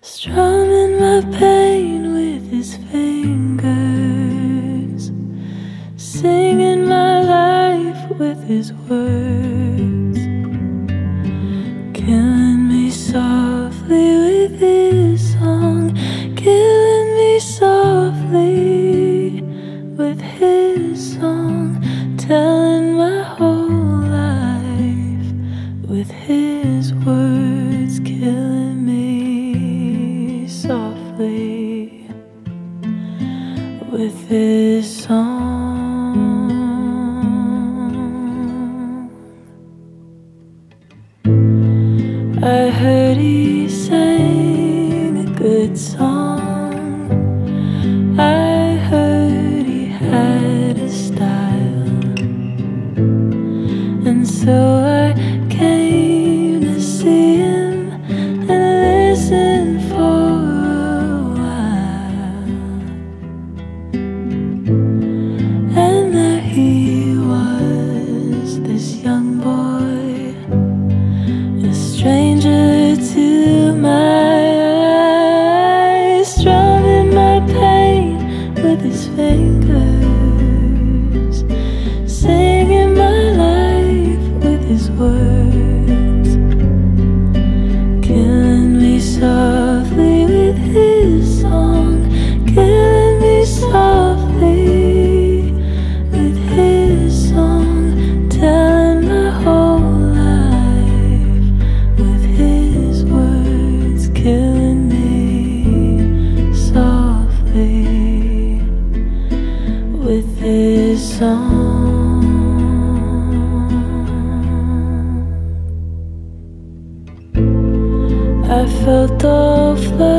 strumming my pain with his fingers, singing my life with his words, killing me softly with his song, killing me softly with his song, telling my whole life with his words, killing me softly with his song. I heard he sang a good song, I heard he had a style, and so I came to see him and listen for a while. And there he was, this young boy, a stranger to my eyes, strumming my pain with his fingers, singing my life with his words, killing me softly with his song, killing me softly with his song, telling my whole life with his words, killing me softly with his song. I felt all flooded